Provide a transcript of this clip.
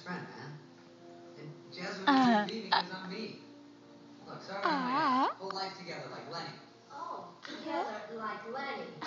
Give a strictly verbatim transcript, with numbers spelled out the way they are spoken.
friend, man. And Jasmine wants you Uh, to be uh, because I'm me. Look, sorry I'm way out. uh, Whole life together like Lenny. Oh, together like Lenny.